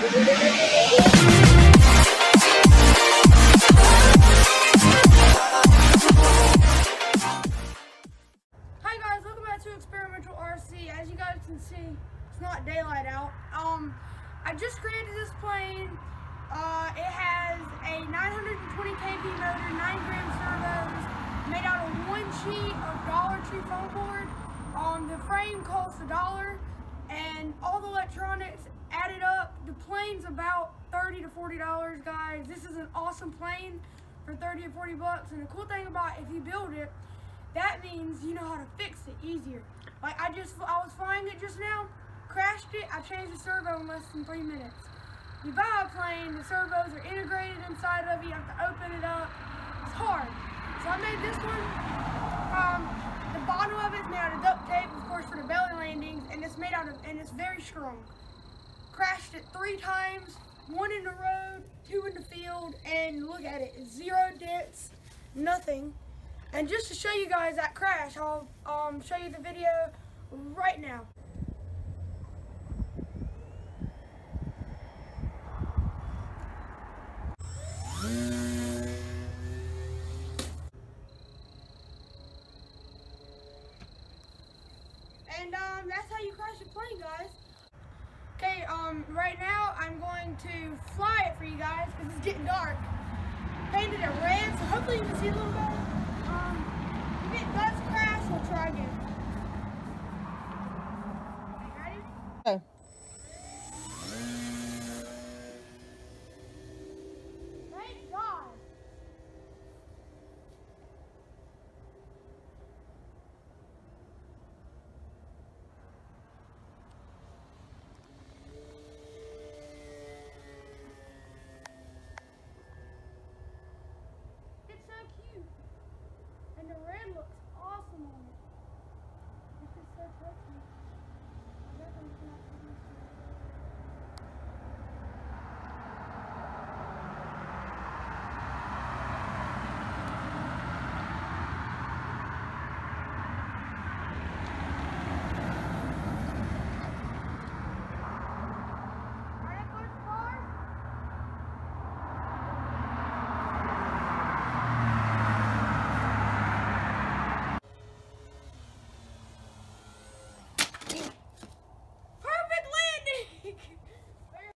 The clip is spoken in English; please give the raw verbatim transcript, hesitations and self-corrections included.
Hi guys, welcome back to Experimental R C. As you guys can see, it's not daylight out. Um, I just created this plane. Uh, it has a nine hundred twenty K V motor, nine gram servos, made out of one sheet of Dollar Tree foam board. Um, the frame costs a dollar, and all the electronics added up. The plane's about thirty to forty dollars, guys. This is an awesome plane for thirty to forty bucks. And the cool thing about if you build it, that means you know how to fix it easier. Like I just, I was flying it just now, crashed it. I changed the servo in less than three minutes. You buy a plane, the servos are integrated inside of it. You have to open it up. It's hard. So I made this one. Um, the bottom of it is made out of duct tape, of course, for the belly landings, and it's made out of, and it's very strong. Crashed it three times, one in the road, two in the field, and look at it, zero dents, nothing. And just to show you guys that crash, I'll um, show you the video right now. And um, that's how you crash a plane, guys. Okay, um, right now I'm going to fly it for you guys because it's getting dark. Painted it red, so hopefully you can see a little better. Um, if it does crash, we'll try again. Okay, ready? Okay.